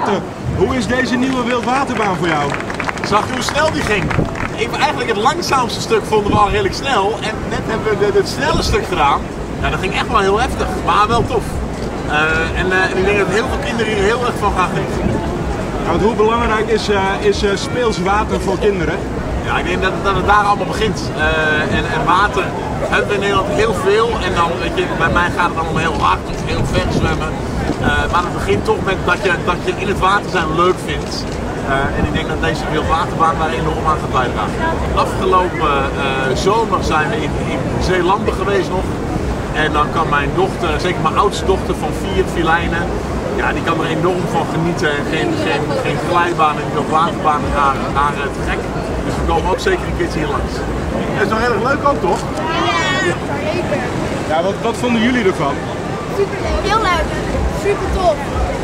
Wouter, hoe is deze nieuwe wildwaterbaan voor jou? Zag je hoe snel die ging? Eigenlijk het langzaamste stuk vonden we al redelijk snel. En net hebben we het snelle stuk gedaan. Ja, dat ging echt wel heel heftig, maar wel tof. En ik denk dat heel veel kinderen hier heel erg van gaan genieten. Ja, want hoe belangrijk is speels water voor kinderen? Ja, ik denk dat het daar allemaal begint. En water hebben we in Nederland heel veel. En dan, weet je, bij mij gaat het dan om heel hard of heel ver zwemmen. Maar het begint toch met dat je in het water zijn leuk vindt. En ik denk dat deze wildwaterbaan daar enorm aan gaat bijdragen. Afgelopen zomer zijn we in Zeelanden geweest nog. En dan kan mijn dochter, zeker mijn oudste dochter van 4, Filijnen, ja, die kan er enorm van genieten. Geen glijbaan en wildwaterbaan naar te gek. Dus we komen ook zeker een keertje hier langs. Dat is nog heel erg leuk ook, toch? Ja, wat vonden jullie ervan? Super leuk. Heel leuk. Super tof.